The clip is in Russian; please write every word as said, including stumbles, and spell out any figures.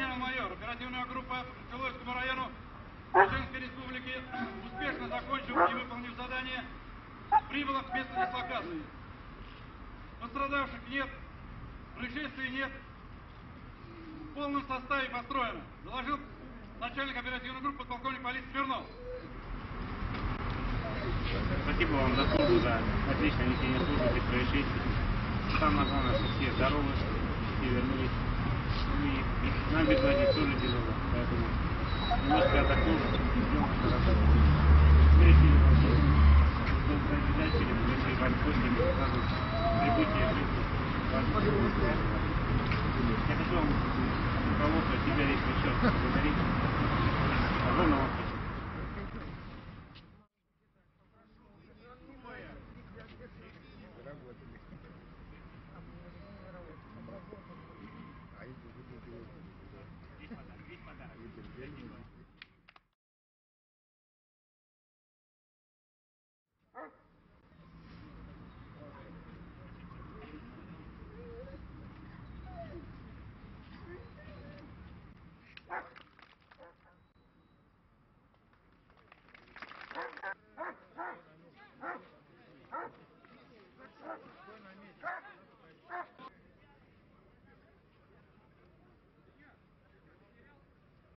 генерал-майор. Оперативная группа по Чулойскому району Чеченской Республики, успешно закончив и выполнив задание, прибыла к месту дислокации. Пострадавших нет, происшествий нет, в полном составе построено. Доложил начальник оперативной группы подполковник полиции Смирнов. Спасибо вам за службу, за отличное несение службы без происшествий. Самое главное, что все здоровы, все вернулись. Ну и нам без воды тоже тяжело, поэтому немножко отдохнул, ждем хорошо. Решили долгождатели, решили вам после сразу прибытие жизни. Я хочу вам руководство себя лично еще поблагодарить. Огромное вам спасибо.